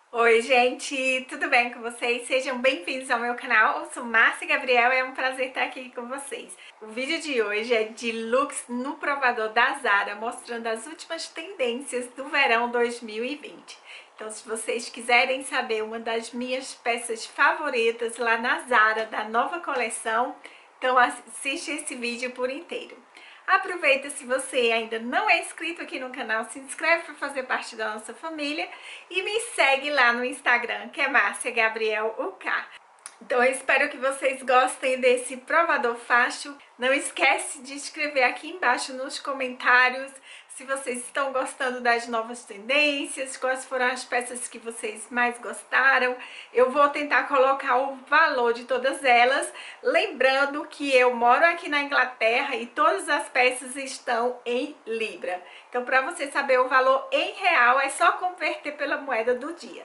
Oi, gente, tudo bem com vocês? Sejam bem-vindos ao meu canal. Eu sou Márcia Gabriel e é um prazer estar aqui com vocês. O vídeo de hoje é de looks no provador da Zara, mostrando as últimas tendências do verão 2020. Então, se vocês quiserem saber uma das minhas peças favoritas lá na Zara, da nova coleção, então assiste esse vídeo por inteiro. Aproveita, se você ainda não é inscrito aqui no canal, se inscreve para fazer parte da nossa família e me segue lá no Instagram, que é Márcia Gabriel UK. Então eu espero que vocês gostem desse provador fácil. Não esquece de escrever aqui embaixo nos comentários se vocês estão gostando das novas tendências, quais foram as peças que vocês mais gostaram. Eu vou tentar colocar o valor de todas elas, lembrando que eu moro aqui na Inglaterra e todas as peças estão em libra. Então, para você saber o valor em real, é só converter pela moeda do dia.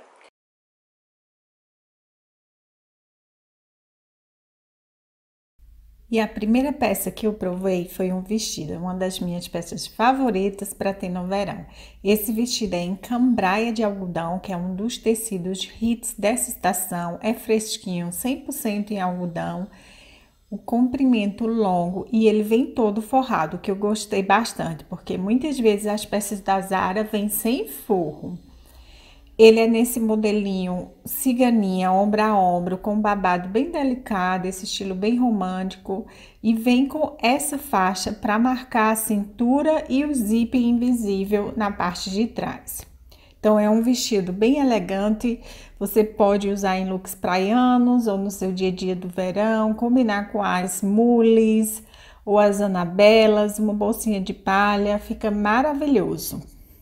E a primeira peça que eu provei foi um vestido, uma das minhas peças favoritas para ter no verão. Esse vestido é em cambraia de algodão, que é um dos tecidos hits dessa estação. É fresquinho, 100% em algodão, o comprimento longo e ele vem todo forrado, que eu gostei bastante, porque muitas vezes as peças da Zara vêm sem forro. Ele é nesse modelinho ciganinha, ombro a ombro, com babado bem delicado, esse estilo bem romântico. E vem com essa faixa para marcar a cintura e o zíper invisível na parte de trás. Então, é um vestido bem elegante, você pode usar em looks praianos ou no seu dia a dia do verão, combinar com as mules ou as anabelas, uma bolsinha de palha, fica maravilhoso.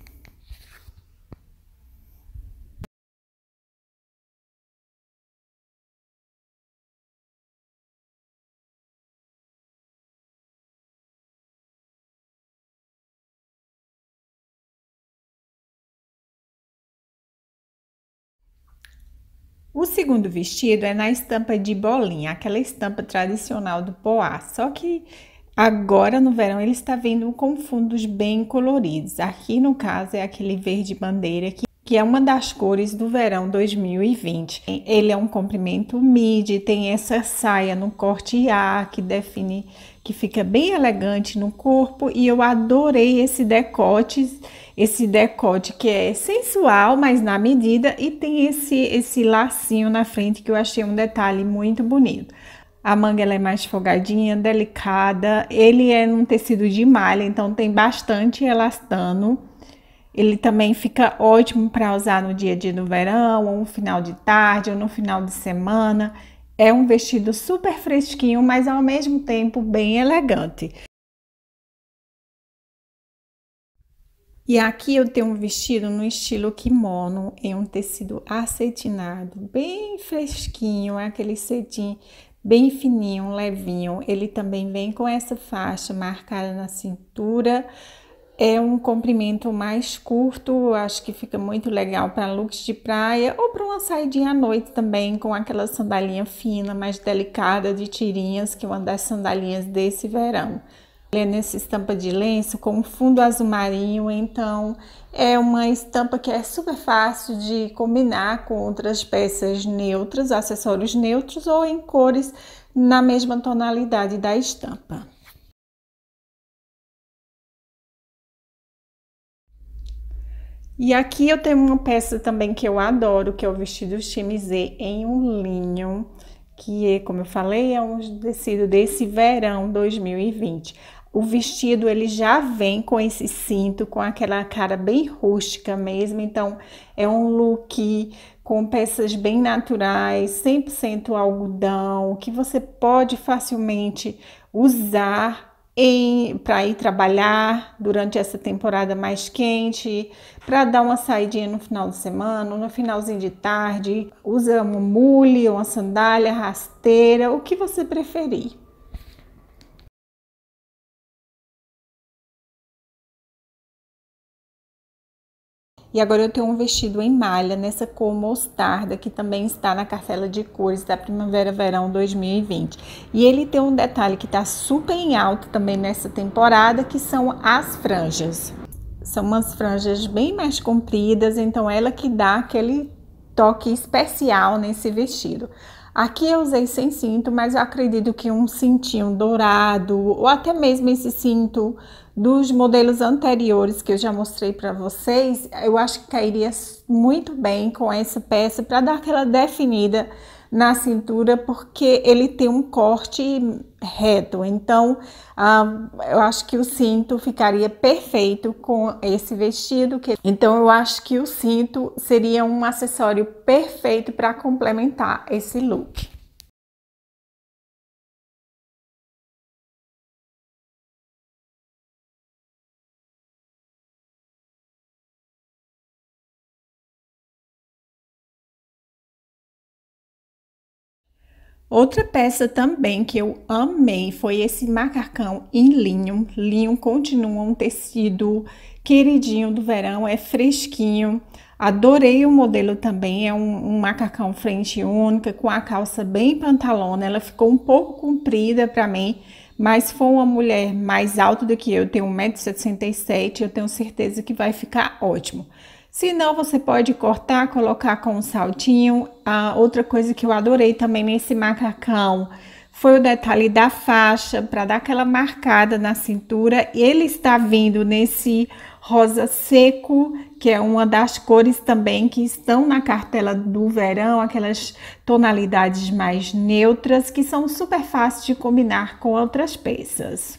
O segundo vestido é na estampa de bolinha, aquela estampa tradicional do poá, só que agora no verão ele está vindo com fundos bem coloridos. Aqui no caso é aquele verde bandeira que é uma das cores do verão 2020. Ele é um comprimento midi, tem essa saia no corte A que define, que fica bem elegante no corpo, e eu adorei esse decote que é sensual, mas na medida, e tem esse lacinho na frente que eu achei um detalhe muito bonito. A manga ela é mais folgadinha, delicada, ele é num tecido de malha, então tem bastante elastano. Ele também fica ótimo para usar no dia a dia do verão, ou no final de tarde, ou no final de semana. É um vestido super fresquinho, mas ao mesmo tempo bem elegante. E aqui eu tenho um vestido no estilo kimono, em um tecido acetinado, bem fresquinho, é aquele cetim bem fininho, levinho. Ele também vem com essa faixa marcada na cintura. É um comprimento mais curto, acho que fica muito legal para looks de praia ou para uma saidinha à noite também, com aquela sandalinha fina, mais delicada de tirinhas, que é uma das sandalinhas desse verão. Ele é nessa estampa de lenço com fundo azul marinho, então é uma estampa que é super fácil de combinar com outras peças neutras, acessórios neutros ou em cores na mesma tonalidade da estampa. E aqui eu tenho uma peça também que eu adoro, que é o vestido chemisé em um linho, que é, como eu falei, é um tecido desse verão 2020. O vestido ele já vem com esse cinto, com aquela cara bem rústica mesmo, então é um look com peças bem naturais, 100% algodão, que você pode facilmente usar para ir trabalhar durante essa temporada mais quente, para dar uma saidinha no final de semana, no finalzinho de tarde. Usa uma mule, uma sandália rasteira, o que você preferir. E agora eu tenho um vestido em malha nessa cor mostarda, que também está na cartela de cores da Primavera-Verão 2020. E ele tem um detalhe que está super em alta também nessa temporada, que são as franjas. São umas franjas bem mais compridas, então ela que dá aquele toque especial nesse vestido. Aqui eu usei sem cinto, mas eu acredito que um cintinho dourado ou até mesmo esse cinto dos modelos anteriores que eu já mostrei para vocês, eu acho que cairia muito bem com essa peça para dar aquela definida na cintura, porque ele tem um corte reto. Então, eu acho que o cinto ficaria perfeito com esse vestido. Então, eu acho que o cinto seria um acessório perfeito para complementar esse look. Outra peça também que eu amei foi esse macacão em linho. Linho continua um tecido queridinho do verão, é fresquinho. Adorei o modelo também, é um macacão frente única, com a calça bem pantalona. Ela ficou um pouco comprida para mim, mas se for uma mulher mais alta do que eu, tenho 1,67 m, eu tenho certeza que vai ficar ótimo. Se não, você pode cortar, colocar com um saltinho. A outra coisa que eu adorei também nesse macacão foi o detalhe da faixa, para dar aquela marcada na cintura. Ele está vindo nesse rosa seco, que é uma das cores também que estão na cartela do verão, aquelas tonalidades mais neutras, que são super fáceis de combinar com outras peças.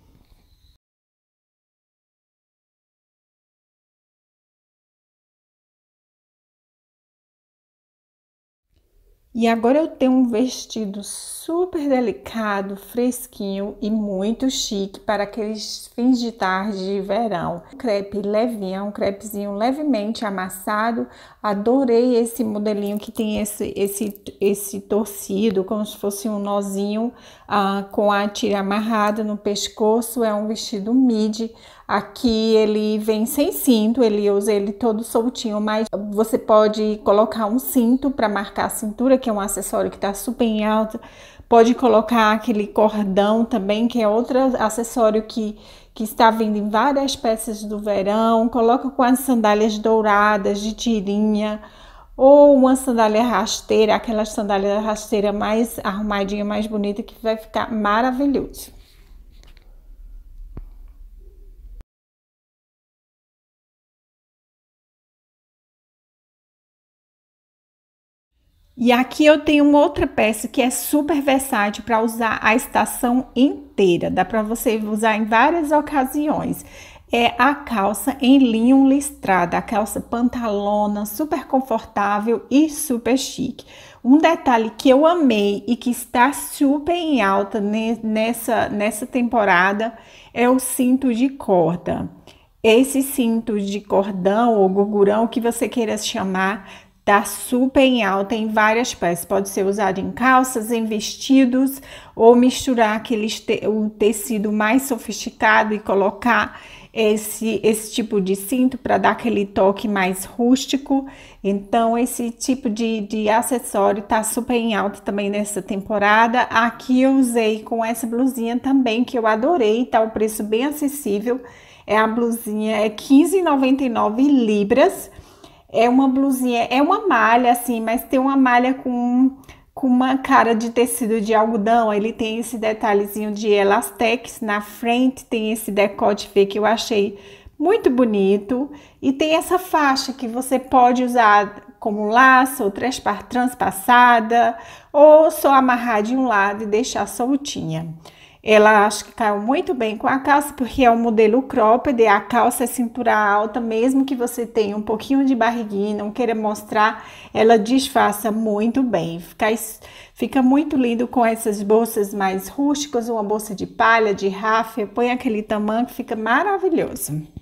E agora eu tenho um vestido super delicado, fresquinho e muito chique para aqueles fins de tarde de verão. Crepe levinho, um crepezinho levemente amassado. Adorei esse modelinho que tem esse torcido, como se fosse um nozinho com a tira amarrada no pescoço. É um vestido midi. Aqui ele vem sem cinto, eu usei ele todo soltinho, mas você pode colocar um cinto para marcar a cintura, que é um acessório que tá super em alta. Pode colocar aquele cordão também, que é outro acessório que está vindo em várias peças do verão. Coloca com as sandálias douradas de tirinha, ou uma sandália rasteira, aquela sandália rasteira mais arrumadinha, mais bonita, que vai ficar maravilhoso. E aqui eu tenho uma outra peça que é super versátil para usar a estação inteira. Dá para você usar em várias ocasiões. É a calça em linho listrada, a calça pantalona, super confortável e super chique. Um detalhe que eu amei e que está super em alta nessa temporada é o cinto de corda. Esse cinto de cordão ou gurgurão, que você queira chamar, tá super em alta em várias peças. Pode ser usado em calças, em vestidos, ou misturar o tecido mais sofisticado e colocar esse tipo de cinto para dar aquele toque mais rústico. Então, esse tipo de acessório tá super em alta também nessa temporada. Aqui eu usei com essa blusinha também, que eu adorei, tá o preço bem acessível. É a blusinha, é 15,99 libras. É uma blusinha, é uma malha assim, mas tem uma malha com uma cara de tecido de algodão. Ele tem esse detalhezinho de elastex na frente, tem esse decote V que eu achei muito bonito. E tem essa faixa que você pode usar como laço, ou transpassada, ou só amarrar de um lado e deixar soltinha. Ela acho que caiu muito bem com a calça, porque é um modelo cropped, a calça é cintura alta, mesmo que você tenha um pouquinho de barriguinha, não queira mostrar, ela disfarça muito bem. Fica muito lindo com essas bolsas mais rústicas, uma bolsa de palha, de ráfia, põe aquele tamanho que fica maravilhoso.